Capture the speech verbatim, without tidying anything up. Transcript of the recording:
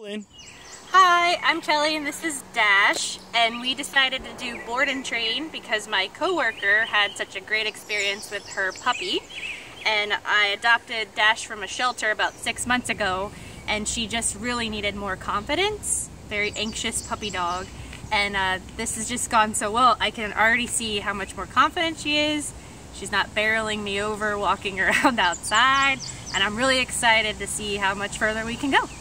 Caitlin. Hi, I'm Kelly and this is Dash, and we decided to do board and train because my coworker had such a great experience with her puppy, and I adopted Dash from a shelter about six months ago, and she just really needed more confidence. Very anxious puppy dog, and uh, this has just gone so well. I can already see how much more confident she is. She's not barreling me over walking around outside, and I'm really excited to see how much further we can go.